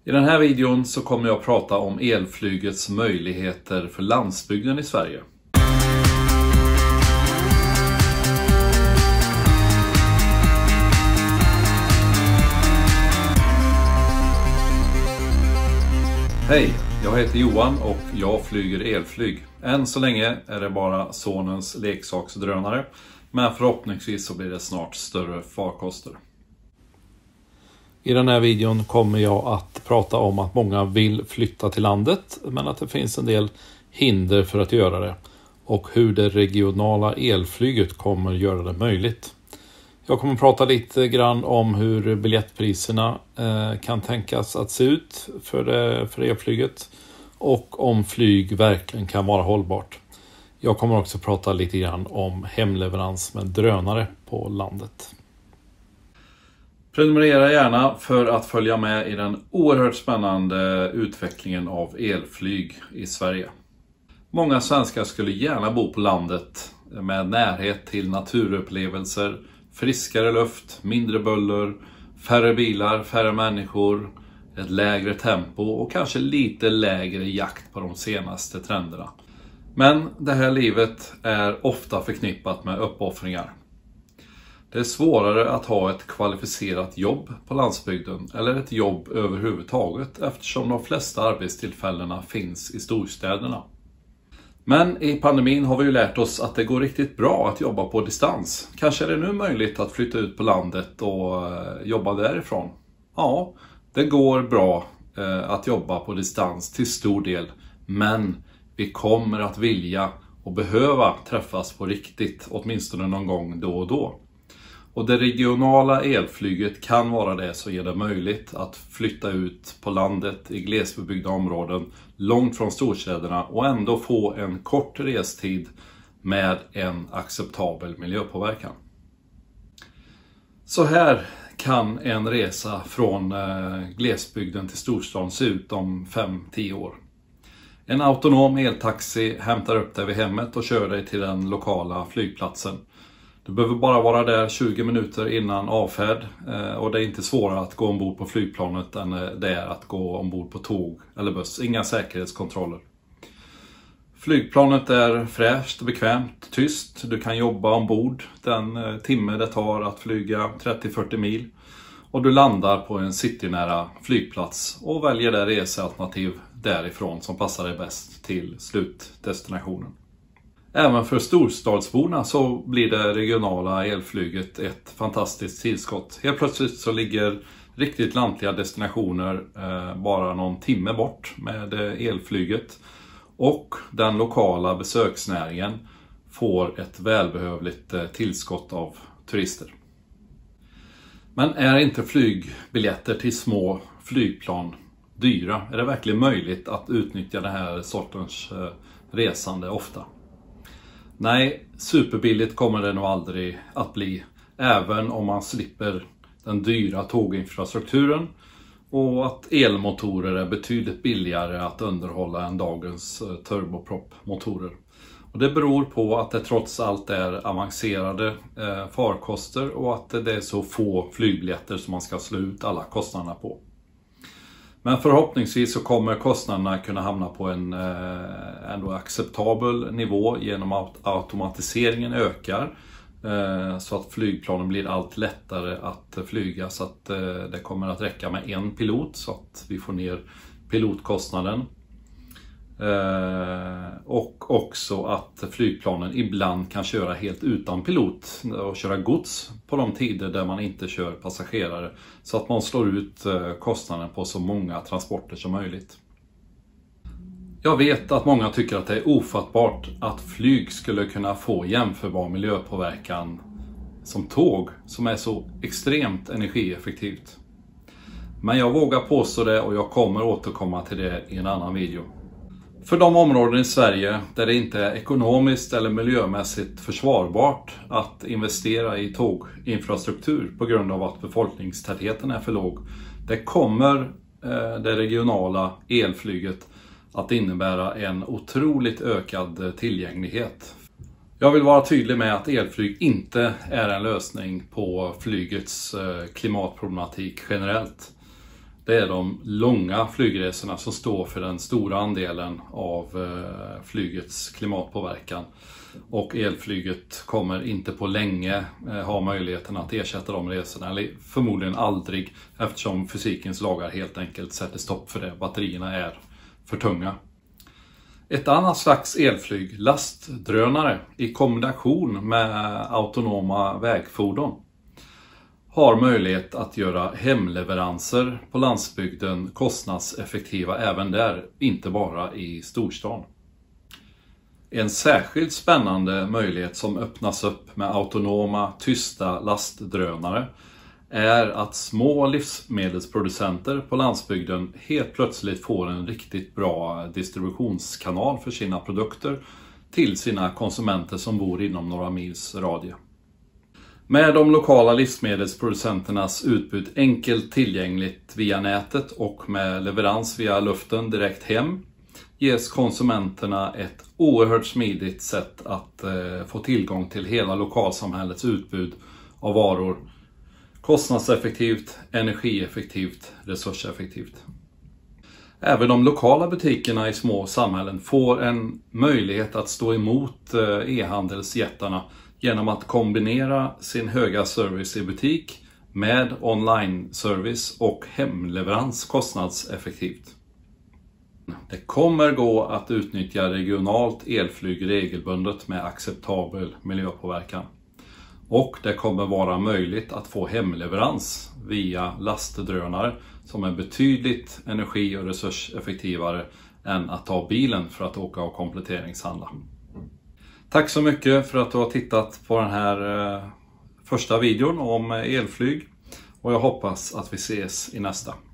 I den här videon så kommer jag att prata om elflygets möjligheter för landsbygden i Sverige. Hej, jag heter Johan och jag flyger elflyg. Än så länge är det bara sonens leksaksdrönare, men förhoppningsvis så blir det snart större farkoster. I den här videon kommer jag att prata om att många vill flytta till landet, men att det finns en del hinder för att göra det. Och hur det regionala elflyget kommer göra det möjligt. Jag kommer att prata lite grann om hur biljettpriserna kan tänkas att se ut för elflyget. Och om flyg verkligen kan vara hållbart. Jag kommer också prata lite grann om hemleverans med drönare på landet. Prenumerera gärna för att följa med i den oerhört spännande utvecklingen av elflyg i Sverige. Många svenskar skulle gärna bo på landet med närhet till naturupplevelser, friskare luft, mindre buller, färre bilar, färre människor, ett lägre tempo och kanske lite lägre jakt på de senaste trenderna. Men det här livet är ofta förknippat med uppoffringar. Det är svårare att ha ett kvalificerat jobb på landsbygden eller ett jobb överhuvudtaget eftersom de flesta arbetstillfällena finns i storstäderna. Men i pandemin har vi ju lärt oss att det går riktigt bra att jobba på distans. Kanske är det nu möjligt att flytta ut på landet och jobba därifrån. Ja, det går bra att jobba på distans till stor del, men vi kommer att vilja och behöva träffas på riktigt, åtminstone någon gång då och då. Och det regionala elflyget kan vara det som ger det möjligt att flytta ut på landet i glesbebyggda områden långt från storstäderna och ändå få en kort restid med en acceptabel miljöpåverkan. Så här kan en resa från glesbygden till storstaden se ut om 5-10 år. En autonom eltaxi hämtar upp dig vid hemmet och kör dig till den lokala flygplatsen. Du behöver bara vara där 20 minuter innan avfärd och det är inte svårare att gå ombord på flygplanet än det är att gå ombord på tåg eller buss. Inga säkerhetskontroller. Flygplanet är fräscht, bekvämt, tyst. Du kan jobba ombord den timme det tar att flyga 30-40 mil. Och du landar på en citynära flygplats och väljer det resealternativ därifrån som passar dig bäst till slutdestinationen. Även för storstadsborna så blir det regionala elflyget ett fantastiskt tillskott. Helt plötsligt så ligger riktigt lantliga destinationer bara någon timme bort med elflyget. Och den lokala besöksnäringen får ett välbehövligt tillskott av turister. Men är inte flygbiljetter till små flygplan dyra? Är det verkligen möjligt att utnyttja den här sortens resande ofta? Nej, superbilligt kommer det nog aldrig att bli, även om man slipper den dyra tåginfrastrukturen och att elmotorer är betydligt billigare att underhålla än dagens turboprop-motorer. Och det beror på att det trots allt är avancerade farkoster och att det är så få flygbiljetter som man ska slå ut alla kostnaderna på. Men förhoppningsvis så kommer kostnaderna kunna hamna på en ändå acceptabel nivå genom att automatiseringen ökar. Så att flygplanen blir allt lättare att flyga så att det kommer att räcka med en pilot så att vi får ner pilotkostnaden. Och också att flygplanen ibland kan köra helt utan pilot och köra gods på de tider där man inte kör passagerare så att man slår ut kostnaden på så många transporter som möjligt. Jag vet att många tycker att det är ofattbart att flyg skulle kunna få jämförbar miljöpåverkan som tåg som är så extremt energieffektivt. Men jag vågar påstå det och jag kommer återkomma till det i en annan video. För de områden i Sverige där det inte är ekonomiskt eller miljömässigt försvarbart att investera i tåginfrastruktur på grund av att befolkningstätheten är för låg, det kommer det regionala elflyget att innebära en otroligt ökad tillgänglighet. Jag vill vara tydlig med att elflyg inte är en lösning på flygets klimatproblematik generellt. Det är de långa flygresorna som står för den stora andelen av flygets klimatpåverkan. Och elflyget kommer inte på länge ha möjligheten att ersätta de resorna, eller förmodligen aldrig, eftersom fysikens lagar helt enkelt sätter stopp för det. Batterierna är för tunga. Ett annat slags elflyg, lastdrönare i kombination med autonoma vägfordon, har möjlighet att göra hemleveranser på landsbygden kostnadseffektiva även där, inte bara i storstan. En särskilt spännande möjlighet som öppnas upp med autonoma, tysta lastdrönare är att små livsmedelsproducenter på landsbygden helt plötsligt får en riktigt bra distributionskanal för sina produkter till sina konsumenter som bor inom några mils radie. Med de lokala livsmedelsproducenternas utbud enkelt tillgängligt via nätet och med leverans via luften direkt hem ges konsumenterna ett oerhört smidigt sätt att få tillgång till hela lokalsamhällets utbud av varor. Kostnadseffektivt, energieffektivt, resurseffektivt. Även de lokala butikerna i små samhällen får en möjlighet att stå emot e-handelsjättarna genom att kombinera sin höga service i butik med online-service och hemleverans kostnadseffektivt. Det kommer gå att utnyttja regionalt elflyg regelbundet med acceptabel miljöpåverkan. Och det kommer vara möjligt att få hemleverans via lastdrönare som är betydligt energi- och resurseffektivare än att ta bilen för att åka och kompletteringshandla. Tack så mycket för att du har tittat på den här första videon om elflyg och jag hoppas att vi ses i nästa.